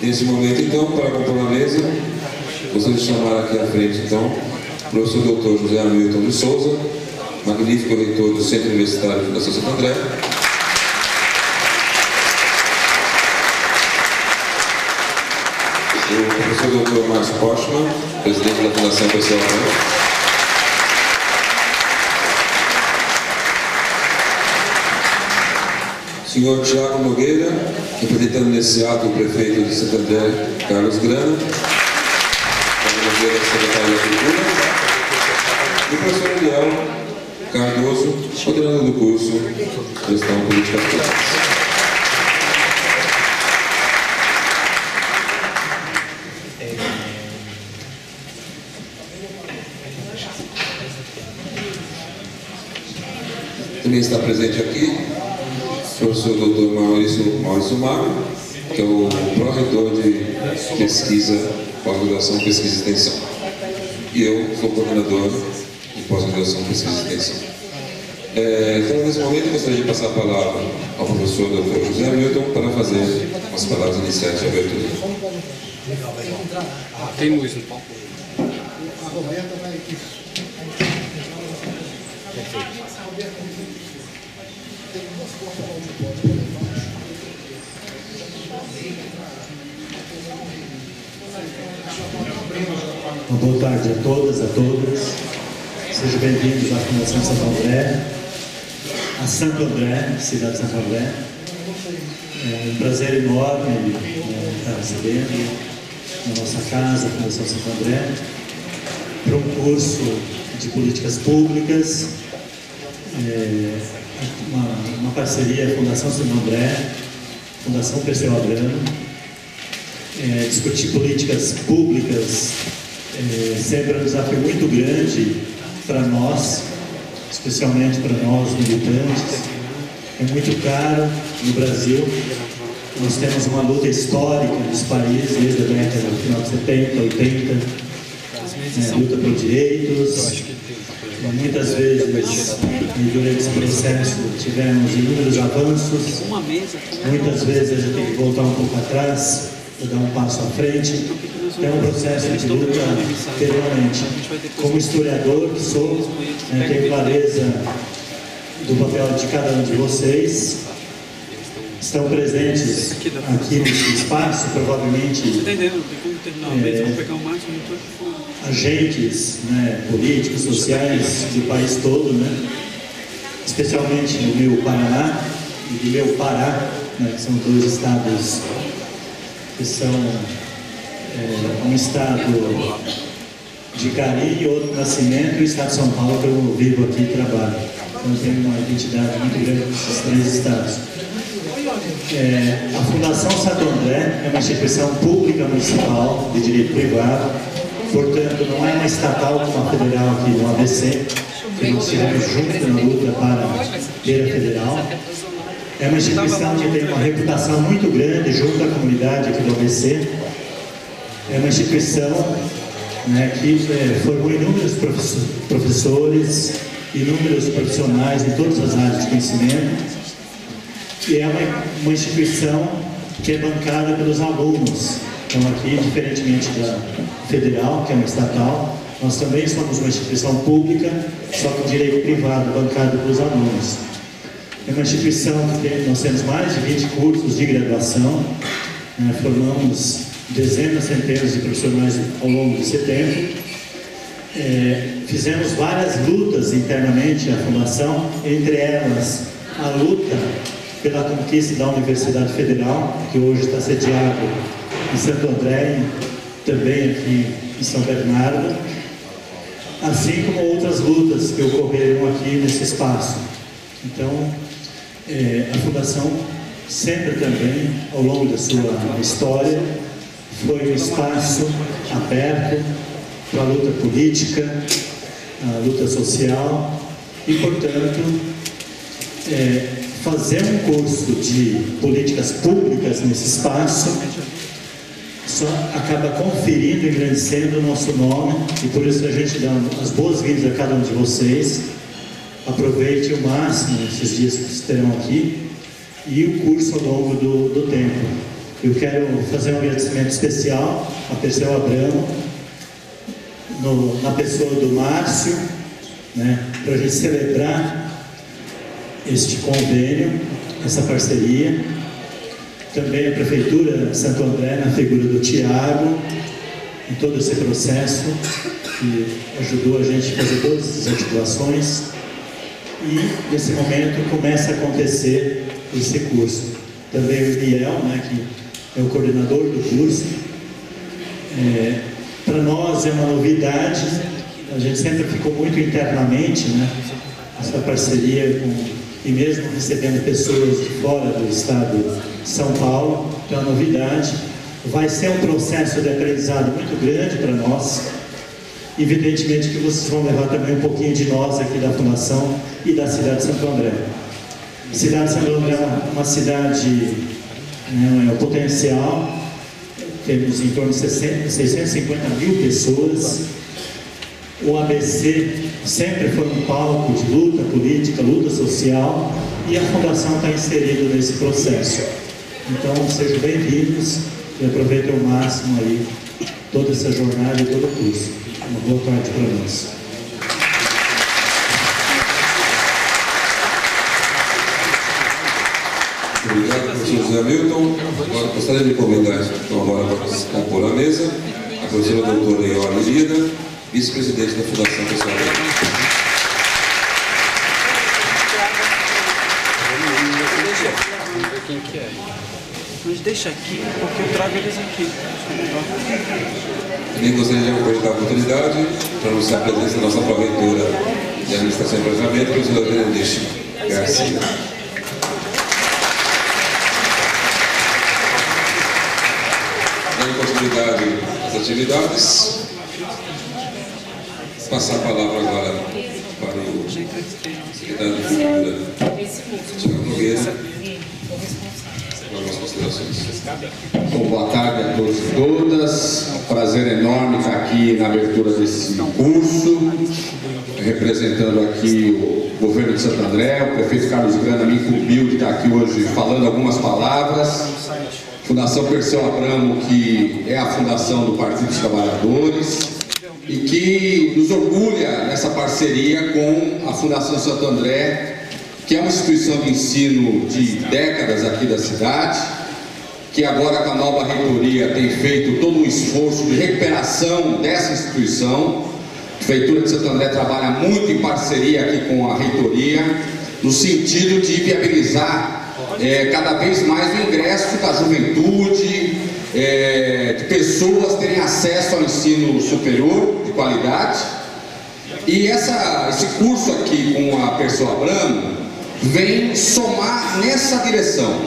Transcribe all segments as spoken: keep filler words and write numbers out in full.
Nesse momento, então, para compor a mesa, gostaria de chamar aqui à frente, então, o professor doutor José Hamilton de Souza, magnífico reitor do Centro Universitário de Fundação Santo André. O professor doutor Márcio Postman, presidente da Fundação Pessoal Branco. Senhor Tiago Nogueira, representando nesse ato o prefeito de Santo André, Carlos Grana. Tiago Nogueira, secretário da Cultura. E o professor Eliel Cardoso, coordenador do curso Gestão Política Pública. Também está presente aqui o professor doutor Maurício, Maurício Mago, que é o pró-reitor de pesquisa, pós-graduação, pesquisa e extensão. E eu sou coordenador de pós-graduação, pesquisa e extensão. É, então, nesse momento, eu gostaria de passar a palavra ao professor doutor José Hamilton para fazer as palavras iniciais de abertura. Tem luz no palco? A Roberta vai aqui. Boa tarde a todas, a todos. Sejam bem-vindos à Fundação Santo André, a Santo André, cidade de Santo André. É um prazer enorme é, estar recebendo na nossa casa, a Fundação Santo André, para um curso de políticas públicas, é, uma, uma parceria Fundação Santo André, Fundação Perseu Abramo. É, discutir políticas públicas é sempre um desafio muito grande para nós, especialmente para nós militantes. É muito caro no Brasil. Nós temos uma luta histórica nos países desde a década do final de setenta, oitenta, é, luta por direitos. Muitas vezes, durante esse processo, tivemos inúmeros avanços. Muitas vezes a gente tem que voltar um pouco atrás, dar um passo à frente. É um processo de luta permanente. Como historiador que sou, né, tenho clareza do papel de cada um de vocês. Estão presentes aqui nesse espaço, provavelmente é, agentes, né, políticos, sociais do país todo, né, especialmente no meu Paraná e do meu Pará, né, que são dois estados que são é, um estado de carinho e outro nascimento, e o estado de São Paulo, que eu vivo aqui e trabalho. Então eu tenho uma identidade muito grande nesses três estados. É, a Fundação Santo André é uma instituição pública municipal de direito privado, portanto não é uma estatal como a federal aqui no A B C, que nós estivemos juntos na luta para ter a federal. É uma instituição que tem uma reputação muito grande junto à comunidade aqui do A B C. É uma instituição, né, que é, formou inúmeros professores, inúmeros profissionais em todas as áreas de conhecimento. E é uma, uma instituição que é bancada pelos alunos. Então aqui, diferentemente da federal, que é uma estatal, nós também somos uma instituição pública, só com direito privado, bancado pelos alunos. É uma instituição que tem, nós temos mais de vinte cursos de graduação, né, formamos dezenas, centenas de profissionais ao longo desse tempo. É, fizemos várias lutas internamente à Fundação, entre elas a luta pela conquista da Universidade Federal, que hoje está sediada em Santo André, também aqui em São Bernardo, assim como outras lutas que ocorreram aqui nesse espaço. Então, é, a Fundação sempre também, ao longo da sua história, foi um espaço aberto para a luta política, a luta social e, portanto, é, fazer um curso de políticas públicas nesse espaço só acaba conferindo e engrandecendo o nosso nome, e por isso a gente dá as boas-vindas a cada um de vocês. Aproveite o máximo esses dias que estarão aqui e o curso ao longo do, do tempo. Eu quero fazer um agradecimento especial a Perseu Abramo, no, na pessoa do Márcio, né, para a gente celebrar este convênio, essa parceria. Também a Prefeitura de Santo André, na figura do Tiago, em todo esse processo, que ajudou a gente a fazer todas essas articulações. E, nesse momento, começa a acontecer esse curso. Também o Eliel, né, que é o coordenador do curso. É, para nós é uma novidade, a gente sempre ficou muito internamente, né, essa parceria com, e mesmo recebendo pessoas de fora do estado de São Paulo, então é uma novidade. Vai ser um processo de aprendizado muito grande para nós. Evidentemente que vocês vão levar também um pouquinho de nós aqui da Fundação e da cidade de Santo André. A cidade de Santo André é uma cidade, né, é um potencial, temos em torno de seiscentos e cinquenta mil pessoas. O A B C sempre foi um palco de luta política, luta social, e a Fundação está inserida nesse processo. Então, sejam bem-vindos e aproveitem ao máximo aí toda essa jornada e todo o curso. Uma boa tarde para nós. Obrigado, professor José Milton. Agora gostaria de convidar então, agora para compor a mesa a professora doutora Ioana Lida, vice-presidente da Fundação Perseu Abramo. Quem que é? Mas deixa aqui, porque eu trago eles aqui. Também gostaria de aproveitar a oportunidade para anunciar a presença da nossa pró-reitora de Administração e Planejamento, professora Benedicte Garcia. Dando continuidade às atividades, passar a palavra agora para o secretário de Cultura, Tiago Nogueira. Bom, boa tarde a todos e todas. É um prazer enorme estar aqui na abertura desse curso, representando aqui o governo de Santo André. O prefeito Carlos Grana me incumbiu de estar aqui hoje falando algumas palavras. Fundação Perseu Abramo, que é a fundação do Partido dos Trabalhadores e que nos orgulha nessa parceria com a Fundação Santo André, que é uma instituição de ensino de décadas aqui da cidade, que agora com a nova reitoria tem feito todo um esforço de recuperação dessa instituição. A Prefeitura de Santo André trabalha muito em parceria aqui com a reitoria, no sentido de viabilizar é, cada vez mais o ingresso da juventude, é, de pessoas terem acesso ao ensino superior de qualidade. E essa, esse curso aqui com a Perseu Abramo vem somar nessa direção.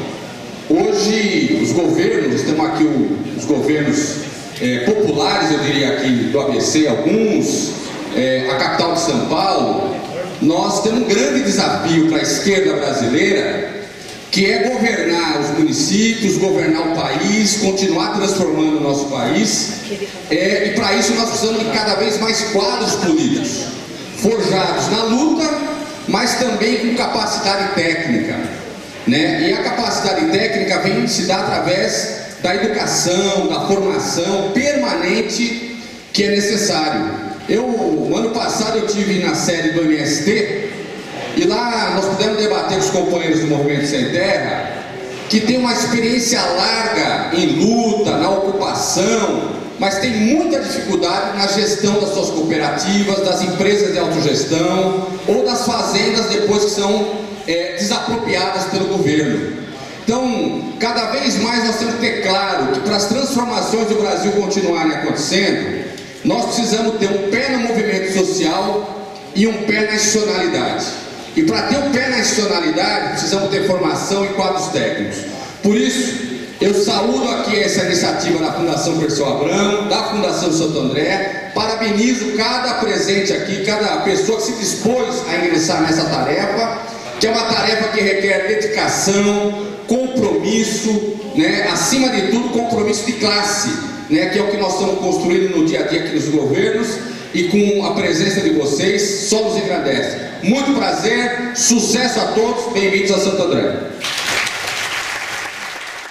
Hoje os governos, temos aqui o, os governos é, populares, eu diria aqui do A B C, alguns, é, a capital de São Paulo, nós temos um grande desafio para a esquerda brasileira, que é governar os municípios, governar o país, continuar transformando o nosso país, é, e para isso nós precisamos de cada vez mais quadros políticos, forjados na luta, mas também com capacidade técnica, né? E a capacidade técnica vem se dar através da educação, da formação permanente que é necessário. Eu, no ano passado, eu tive na sede do M S T e lá nós pudemos debater com os companheiros do Movimento Sem Terra, que tem uma experiência larga em luta, na ocupação, mas tem muita dificuldade na gestão das suas cooperativas, das empresas de autogestão ou das fazendas depois que são é, desapropriadas pelo governo. Então, cada vez mais nós temos que ter claro que para as transformações do Brasil continuarem acontecendo, nós precisamos ter um pé no movimento social e um pé na institucionalidade. E para ter um pé na institucionalidade, precisamos ter formação e quadros técnicos. Por isso, eu saúdo aqui essa iniciativa da Fundação Perseu Abramo, da Fundação Santo André, parabenizo cada presente aqui, cada pessoa que se dispôs a ingressar nessa tarefa, que é uma tarefa que requer dedicação, compromisso, né? Acima de tudo, compromisso de classe, né? Que é o que nós estamos construindo no dia a dia aqui nos governos, e com a presença de vocês, só nos engrandece. Muito prazer, sucesso a todos, bem-vindos a Santo André.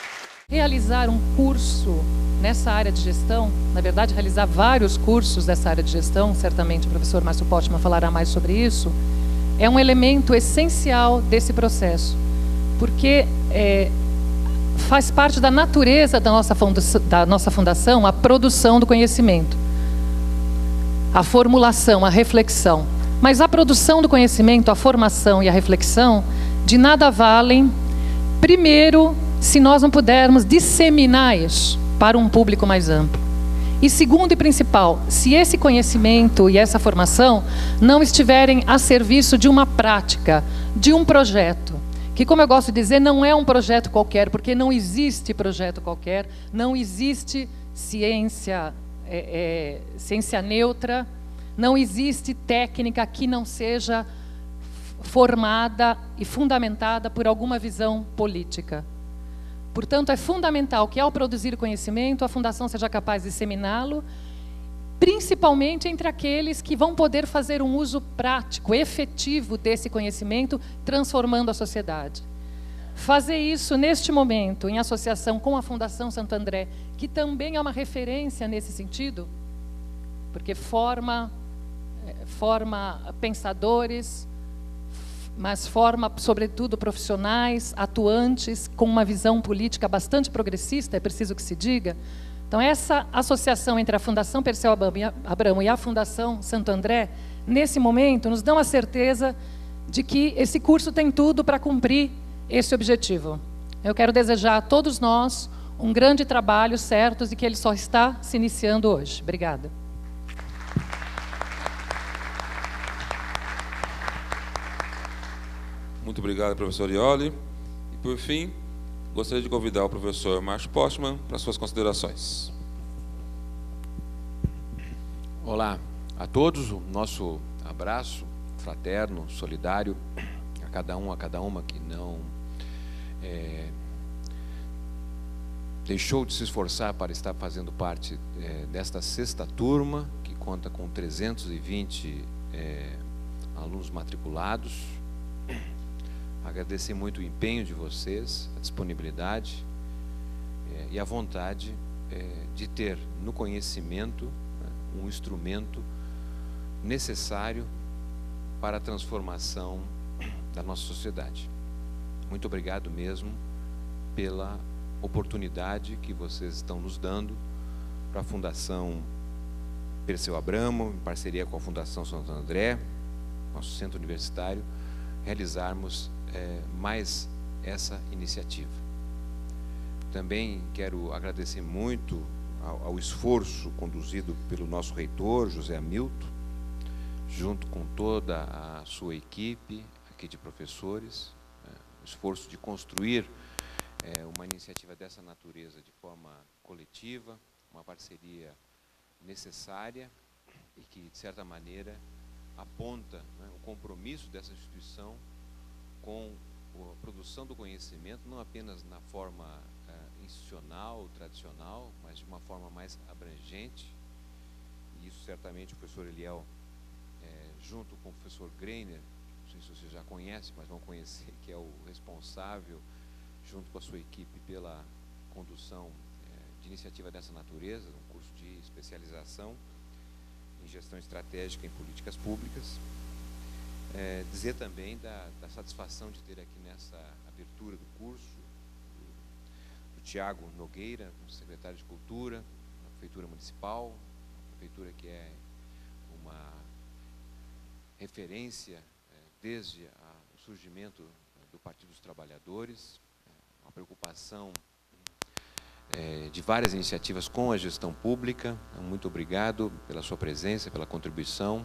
realizar um curso nessa área de gestão, na verdade, realizar vários cursos dessa área de gestão, certamente o professor Márcio Postman falará mais sobre isso, é um elemento essencial desse processo, porque é, faz parte da natureza da nossa, fundação, da nossa fundação a produção do conhecimento, a formulação, a reflexão. Mas a produção do conhecimento, a formação e a reflexão, de nada valem, primeiro, se nós não pudermos disseminar isso para um público mais amplo. E segundo e principal, se esse conhecimento e essa formação não estiverem a serviço de uma prática, de um projeto, que, como eu gosto de dizer, não é um projeto qualquer, porque não existe projeto qualquer, não existe ciência, é, é, ciência neutra, não existe técnica que não seja formada e fundamentada por alguma visão política. Portanto, é fundamental que, ao produzir conhecimento, a Fundação seja capaz de disseminá-lo, principalmente entre aqueles que vão poder fazer um uso prático, efetivo desse conhecimento, transformando a sociedade. Fazer isso, neste momento, em associação com a Fundação Santo André, que também é uma referência nesse sentido, porque forma, forma pensadores, mas forma, sobretudo, profissionais, atuantes, com uma visão política bastante progressista, é preciso que se diga. Então, essa associação entre a Fundação Perseu Abramo e a Fundação Santo André, nesse momento, nos dão a certeza de que esse curso tem tudo para cumprir esse objetivo. Eu quero desejar a todos nós um grande trabalho, certos, e que ele só está se iniciando hoje. Obrigada. Muito obrigado, professor Ioli. E, por fim, gostaria de convidar o professor Márcio Postman para suas considerações. Olá a todos, o nosso abraço fraterno, solidário, a cada um, a cada uma que não é, deixou de se esforçar para estar fazendo parte é, desta sexta turma, que conta com trezentos e vinte é, alunos matriculados. Agradecer muito o empenho de vocês, a disponibilidade é, e a vontade é, de ter no conhecimento, né, um instrumento necessário para a transformação da nossa sociedade. Muito obrigado mesmo pela oportunidade que vocês estão nos dando para a Fundação Perseu Abramo, em parceria com a Fundação Santo André, nosso centro universitário, realizarmos É, mais essa iniciativa. Também quero agradecer muito ao, ao esforço conduzido pelo nosso reitor, José Hamilton, junto com toda a sua equipe aqui de professores, é, o esforço de construir é, uma iniciativa dessa natureza de forma coletiva, uma parceria necessária e que, de certa maneira, aponta, né, o compromisso dessa instituição com a produção do conhecimento, não apenas na forma uh, institucional, tradicional, mas de uma forma mais abrangente. E isso certamente o professor Eliel, é, junto com o professor Greiner, não sei se vocês já conhecem, mas vão conhecer, que é o responsável, junto com a sua equipe, pela condução é, de iniciativa dessa natureza, um curso de especialização em gestão estratégica em políticas públicas. É, dizer também da, da satisfação de ter aqui nessa abertura do curso do, do Tiago Nogueira, secretário de Cultura da Prefeitura Municipal, uma prefeitura que é uma referência é, desde a, o surgimento do Partido dos Trabalhadores, é, uma preocupação é, de várias iniciativas com a gestão pública. Então, muito obrigado pela sua presença, pela contribuição.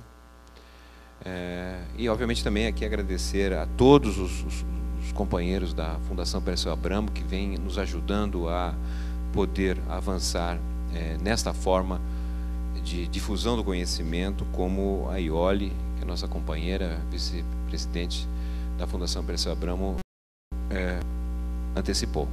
É, e, obviamente, também aqui agradecer a todos os, os, os companheiros da Fundação Perseu Abramo que vêm nos ajudando a poder avançar é, nesta forma de difusão do conhecimento, como a Ioli, que é a nossa companheira, vice-presidente da Fundação Perseu Abramo, é, antecipou.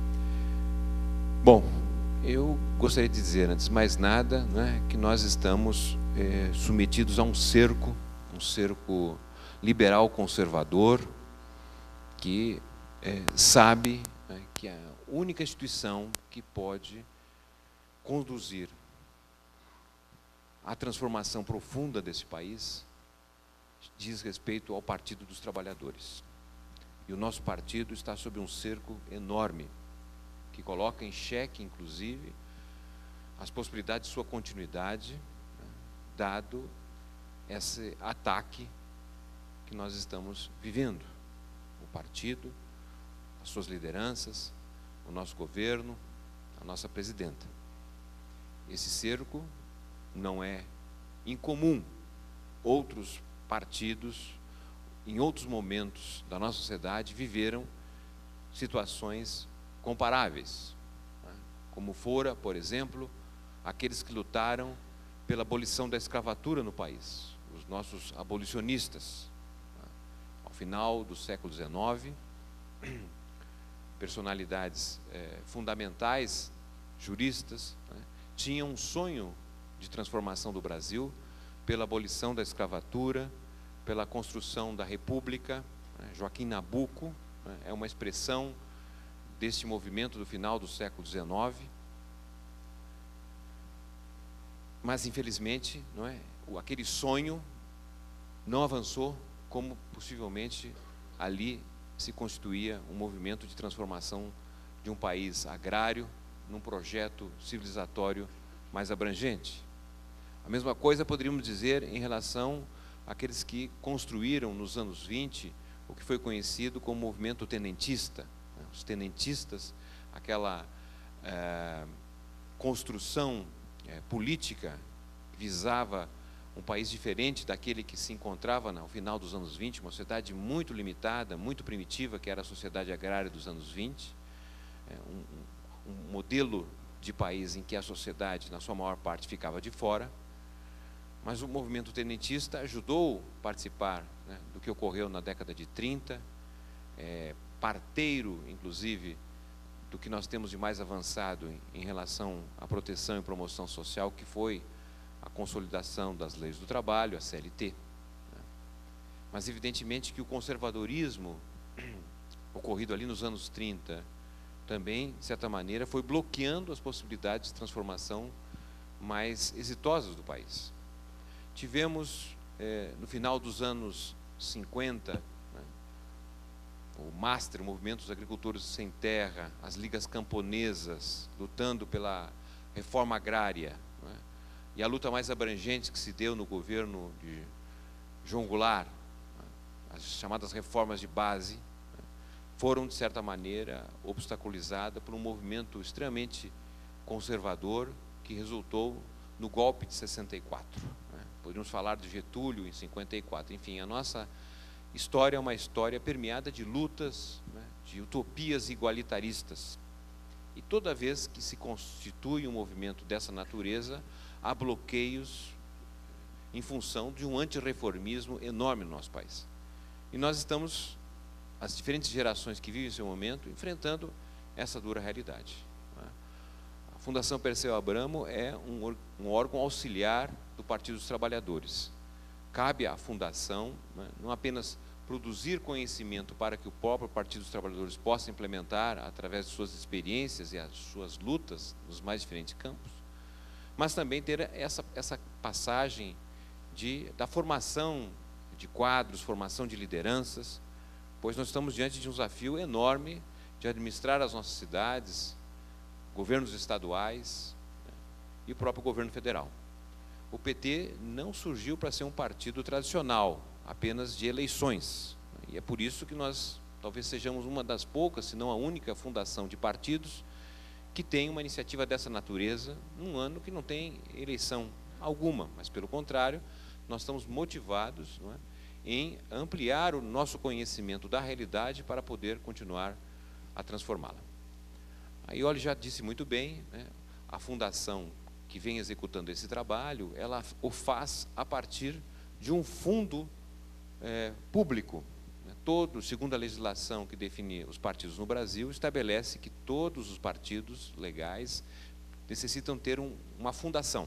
Bom, eu gostaria de dizer, antes de mais nada, né, que nós estamos é, submetidos a um cerco, um cerco liberal conservador, que é, sabe né, que a única instituição que pode conduzir a transformação profunda desse país diz respeito ao Partido dos Trabalhadores. E o nosso partido está sob um cerco enorme, que coloca em xeque, inclusive, as possibilidades de sua continuidade, né, dado esse ataque que nós estamos vivendo. O partido, as suas lideranças, o nosso governo, a nossa presidenta. Esse cerco não é incomum. Outros partidos, em outros momentos da nossa sociedade, viveram situações comparáveis, né? Como fora, por exemplo, aqueles que lutaram pela abolição da escravatura no país, os nossos abolicionistas, né? Ao final do século dezenove, personalidades eh, fundamentais, juristas, né? Tinham um sonho de transformação do Brasil pela abolição da escravatura, pela construção da República, né? Joaquim Nabuco, né? É uma expressão deste movimento do final do século dezenove, mas infelizmente, não é, aquele sonho não avançou como possivelmente ali se constituía um movimento de transformação de um país agrário num projeto civilizatório mais abrangente. A mesma coisa poderíamos dizer em relação àqueles que construíram nos anos vinte o que foi conhecido como movimento tenentista. Os tenentistas, aquela é, construção é, política que visava um país diferente daquele que se encontrava no final dos anos vinte, uma sociedade muito limitada, muito primitiva, que era a sociedade agrária dos anos vinte, é, um, um modelo de país em que a sociedade, na sua maior parte, ficava de fora. Mas o movimento tenentista ajudou a participar, né, do que ocorreu na década de trinta, é, parteiro, inclusive, do que nós temos de mais avançado em, em relação à proteção e promoção social, que foi a consolidação das leis do trabalho, a C L T. Né? Mas, evidentemente, que o conservadorismo ocorrido ali nos anos trinta também, de certa maneira, foi bloqueando as possibilidades de transformação mais exitosas do país. Tivemos, eh, no final dos anos cinquenta, né, o MASTER, o Movimento dos Agricultores Sem Terra, as ligas camponesas, lutando pela reforma agrária, né, e a luta mais abrangente que se deu no governo de João Goulart, né, as chamadas reformas de base, né, foram, de certa maneira, obstaculizadas por um movimento extremamente conservador que resultou no golpe de sessenta e quatro. Né? Poderíamos falar de Getúlio em cinquenta e quatro. Enfim, a nossa história é uma história permeada de lutas, né, de utopias igualitaristas. E toda vez que se constitui um movimento dessa natureza, há bloqueios em função de um antirreformismo enorme no nosso país. E nós estamos, as diferentes gerações que vivem esse momento, enfrentando essa dura realidade. A Fundação Perseu Abramo é um, um órgão auxiliar do Partido dos Trabalhadores. Cabe à Fundação, né, não apenas produzir conhecimento para que o próprio Partido dos Trabalhadores possa implementar através de suas experiências e as suas lutas nos mais diferentes campos, mas também ter essa, essa passagem de, da formação de quadros, formação de lideranças, pois nós estamos diante de um desafio enorme de administrar as nossas cidades, governos estaduais, né, e o próprio governo federal. O P T não surgiu para ser um partido tradicional, apenas de eleições. E é por isso que nós talvez sejamos uma das poucas, se não a única fundação de partidos que tem uma iniciativa dessa natureza num ano que não tem eleição alguma, mas pelo contrário, nós estamos motivados, não é, em ampliar o nosso conhecimento da realidade para poder continuar a transformá-la. A Iole já disse muito bem, né, a fundação que vem executando esse trabalho, ela o faz a partir de um fundo é, público. Né? Todo, segundo a legislação que define os partidos no Brasil, estabelece que todos os partidos legais necessitam ter um, uma fundação.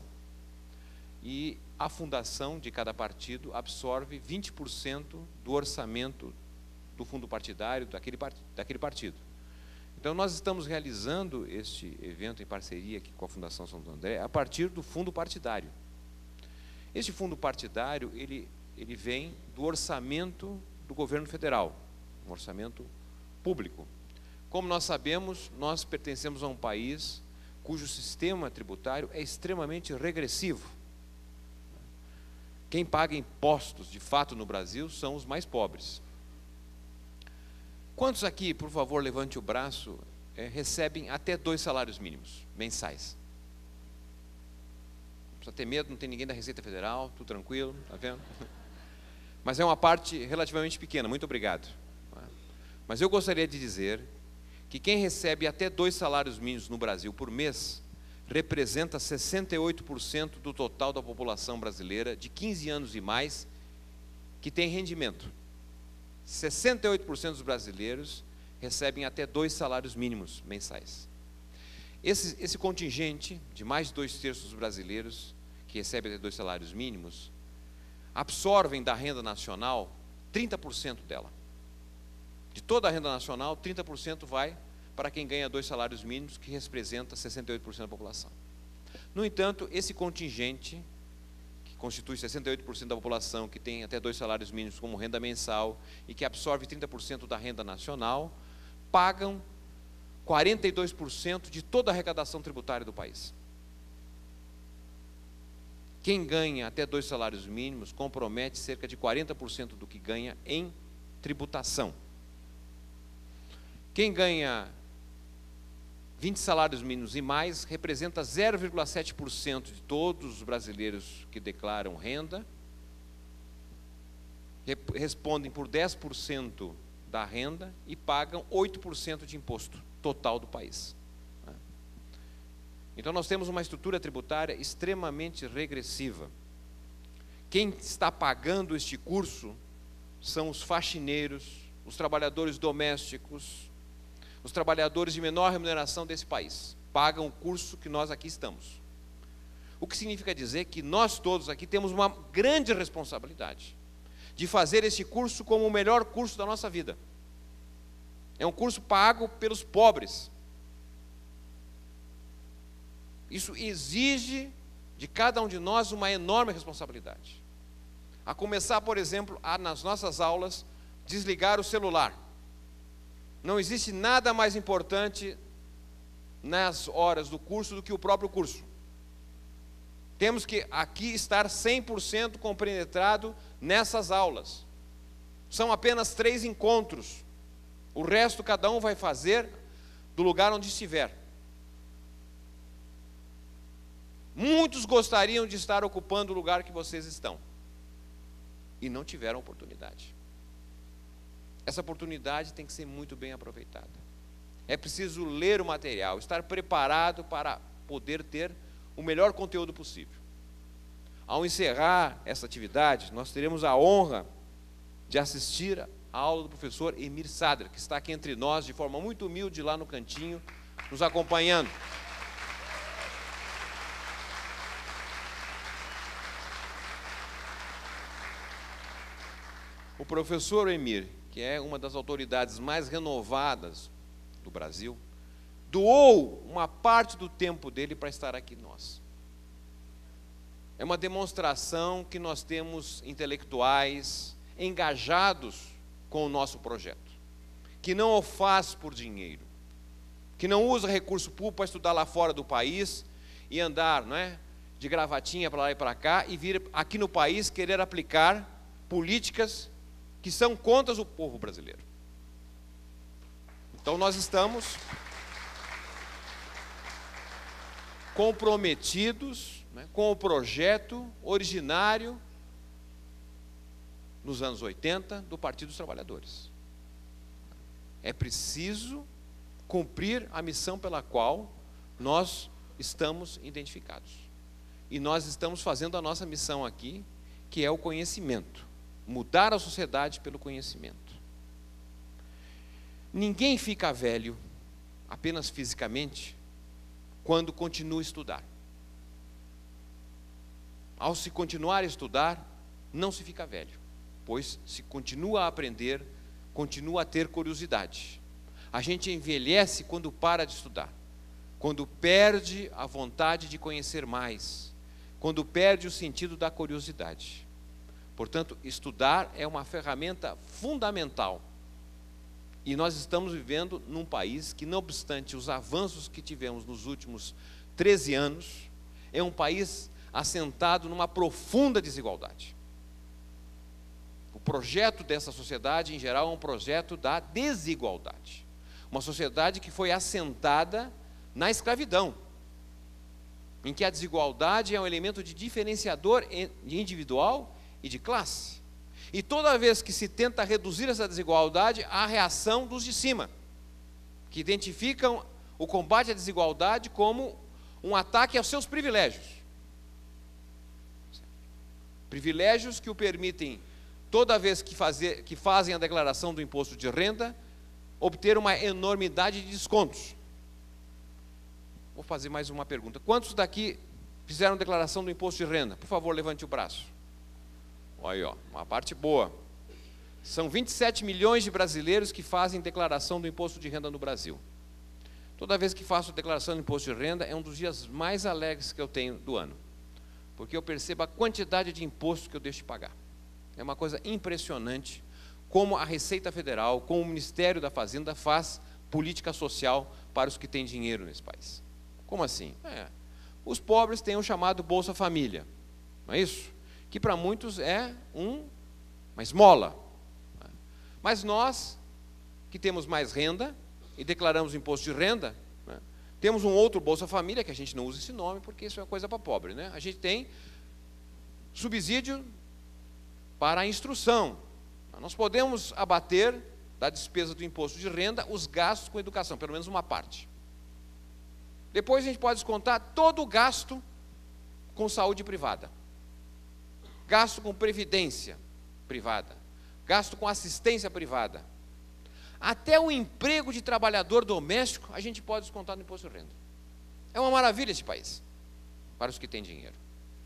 E a fundação de cada partido absorve vinte por cento do orçamento do fundo partidário daquele, daquele partido. Então, nós estamos realizando este evento em parceria aqui com a Fundação Santo André a partir do fundo partidário. Este fundo partidário, ele, ele vem do orçamento do governo federal, um orçamento público. Como nós sabemos, nós pertencemos a um país cujo sistema tributário é extremamente regressivo. Quem paga impostos, de fato, no Brasil, são os mais pobres. Quantos aqui, por favor, levante o braço, é, recebem até dois salários mínimos mensais? Não precisa ter medo, não tem ninguém da Receita Federal, tudo tranquilo, tá vendo? Mas é uma parte relativamente pequena, muito obrigado. Mas eu gostaria de dizer que quem recebe até dois salários mínimos no Brasil por mês representa sessenta e oito por cento do total da população brasileira de quinze anos e mais que tem rendimento. sessenta e oito por cento dos brasileiros recebem até dois salários mínimos mensais. Esse, esse contingente de mais de dois terços dos brasileiros que recebem até dois salários mínimos absorvem da renda nacional trinta por cento dela. De toda a renda nacional, trinta por cento vai para quem ganha dois salários mínimos, que representa sessenta e oito por cento da população. No entanto, esse contingente, que constitui sessenta e oito por cento da população, que tem até dois salários mínimos como renda mensal e que absorve trinta por cento da renda nacional, pagam quarenta e dois por cento de toda a arrecadação tributária do país. Quem ganha até dois salários mínimos compromete cerca de quarenta por cento do que ganha em tributação. Quem ganha vinte salários mínimos e mais representa zero vírgula sete por cento de todos os brasileiros que declaram renda, respondem por dez por cento da renda e pagam oito por cento de imposto total do país. Então nós temos uma estrutura tributária extremamente regressiva. Quem está pagando este curso são os faxineiros, os trabalhadores domésticos, os trabalhadores de menor remuneração desse país. Pagam o curso que nós aqui estamos. O que significa dizer que nós todos aqui temos uma grande responsabilidade de fazer esse curso como o melhor curso da nossa vida. É um curso pago pelos pobres. Isso exige de cada um de nós uma enorme responsabilidade. A começar, por exemplo, a, nas nossas aulas, desligar o celular. Não existe nada mais importante nas horas do curso do que o próprio curso. Temos que aqui estar cem por cento compenetrado nessas aulas. São apenas três encontros. O resto cada um vai fazer do lugar onde estiver. Muitos gostariam de estar ocupando o lugar que vocês estão e não tiveram oportunidade. Essa oportunidade tem que ser muito bem aproveitada. É preciso ler o material, estar preparado para poder ter o melhor conteúdo possível. Ao encerrar essa atividade, nós teremos a honra de assistir a aula do professor Emir Sadra, que está aqui entre nós de forma muito humilde lá no cantinho, nos acompanhando. O professor Emir, que é uma das autoridades mais renovadas do Brasil, doou uma parte do tempo dele para estar aqui nós. É uma demonstração que nós temos intelectuais engajados com o nosso projeto, que não o faz por dinheiro, que não usa recurso público para estudar lá fora do país e andar, não é, de gravatinha para lá e para cá e vir aqui no país querer aplicar políticas que são contra o povo brasileiro. Então nós estamos comprometidos, né, com o projeto originário nos anos oitenta do Partido dos Trabalhadores. É preciso cumprir a missão pela qual nós estamos identificados. E nós estamos fazendo a nossa missão aqui, que é o conhecimento. Mudar a sociedade pelo conhecimento. Ninguém fica velho, apenas fisicamente, quando continua a estudar. Ao se continuar a estudar, não se fica velho, pois se continua a aprender, continua a ter curiosidade. A gente envelhece quando para de estudar, quando perde a vontade de conhecer mais, quando perde o sentido da curiosidade. Portanto, estudar é uma ferramenta fundamental. E nós estamos vivendo num país que, não obstante os avanços que tivemos nos últimos treze anos, é um país assentado numa profunda desigualdade. O projeto dessa sociedade, em geral, é um projeto da desigualdade. Uma sociedade que foi assentada na escravidão, em que a desigualdade é um elemento de diferenciador individual e de classe. E toda vez que se tenta reduzir essa desigualdade, há a reação dos de cima, que identificam o combate à desigualdade como um ataque aos seus privilégios. Privilégios que o permitem, toda vez que, fazer, que fazem a declaração do imposto de renda, obter uma enormidade de descontos. Vou fazer mais uma pergunta. Quantos daqui fizeram declaração do imposto de renda? Por favor, levante o braço. Olha aí, ó, uma parte boa. São vinte e sete milhões de brasileiros que fazem declaração do imposto de renda no Brasil. Toda vez que faço declaração do imposto de renda, é um dos dias mais alegres que eu tenho do ano, porque eu percebo a quantidade de imposto que eu deixo de pagar. É uma coisa impressionante como a Receita Federal, como o Ministério da Fazenda faz política social para os que têm dinheiro nesse país. Como assim? É, os pobres têm o chamado Bolsa Família, não é isso? Que para muitos é um, uma esmola. Mas nós, que temos mais renda e declaramos imposto de renda, né, temos um outro Bolsa Família, que a gente não usa esse nome, porque isso é coisa para pobre, né? A gente tem subsídio para a instrução. Nós podemos abater da despesa do imposto de renda os gastos com educação, pelo menos uma parte. Depois a gente pode descontar todo o gasto com saúde privada, gasto com previdência privada, gasto com assistência privada. Até o emprego de trabalhador doméstico a gente pode descontar no imposto de renda. É uma maravilha esse país, para os que têm dinheiro.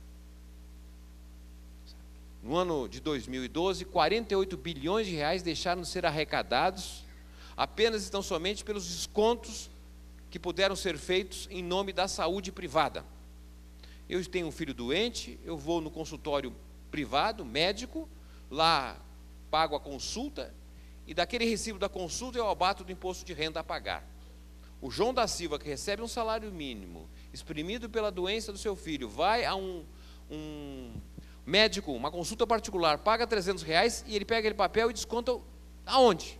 No ano de dois mil e doze, quarenta e oito bilhões de reais deixaram de ser arrecadados, apenas e tão somente pelos descontos que puderam ser feitos em nome da saúde privada. Eu tenho um filho doente, eu vou no consultório privado, médico, lá pago a consulta, e daquele recibo da consulta eu abato do imposto de renda a pagar. O João da Silva, que recebe um salário mínimo, exprimido pela doença do seu filho, vai a um, um médico, uma consulta particular, paga trezentos reais, e ele pega aquele papel e desconta aonde?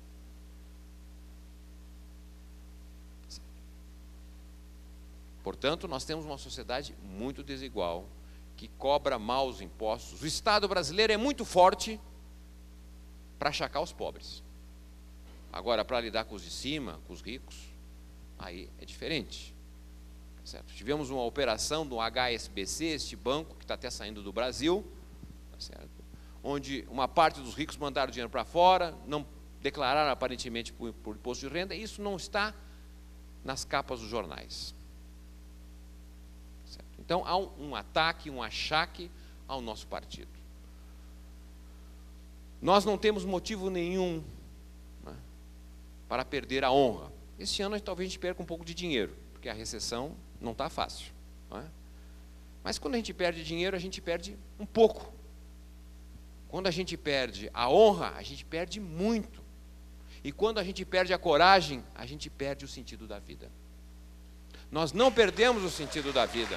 Portanto, nós temos uma sociedade muito desigual, que cobra mal os impostos. O Estado brasileiro é muito forte para achacar os pobres. Agora, para lidar com os de cima, com os ricos, aí é diferente. Certo? Tivemos uma operação do H S B C, este banco que está até saindo do Brasil, certo? Onde uma parte dos ricos mandaram dinheiro para fora, não declararam aparentemente por, por imposto de renda, e isso não está nas capas dos jornais. Certo? Então há um, um ataque, um achaque ao nosso partido. Nós não temos motivo nenhum, né, para perder a honra. Este ano talvez a gente perca um pouco de dinheiro, porque a recessão não está fácil, não é? Mas quando a gente perde dinheiro, a gente perde um pouco. Quando a gente perde a honra, a gente perde muito. E quando a gente perde a coragem, a gente perde o sentido da vida. Nós não perdemos o sentido da vida.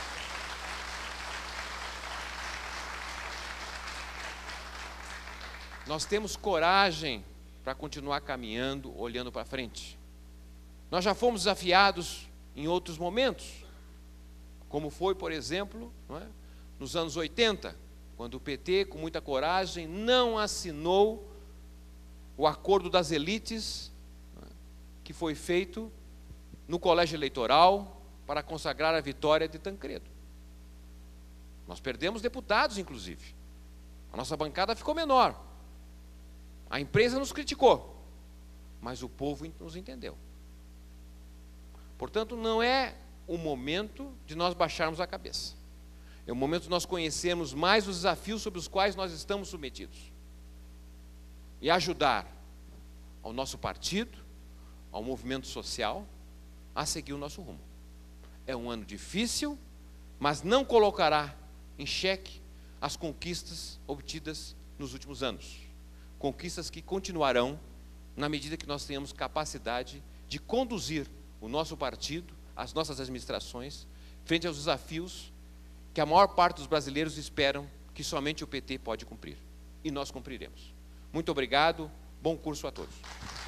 Nós temos coragem para continuar caminhando, olhando para frente. Nós já fomos desafiados em outros momentos, como foi, por exemplo, não é, nos anos oitenta, quando o P T, com muita coragem, não assinou o acordo das elites, não é, que foi feito no colégio eleitoral para consagrar a vitória de Tancredo. Nós perdemos deputados, inclusive. A nossa bancada ficou menor. A imprensa nos criticou, mas o povo nos entendeu. Portanto, não é o momento de nós baixarmos a cabeça. É o momento de nós conhecermos mais os desafios sobre os quais nós estamos submetidos. E ajudar ao nosso partido, ao movimento social a seguir o nosso rumo. É um ano difícil, mas não colocará em xeque as conquistas obtidas nos últimos anos. Conquistas que continuarão na medida que nós tenhamos capacidade de conduzir o nosso partido, as nossas administrações, frente aos desafios que a maior parte dos brasileiros esperam que somente o P T pode cumprir. E nós cumpriremos. Muito obrigado, bom curso a todos.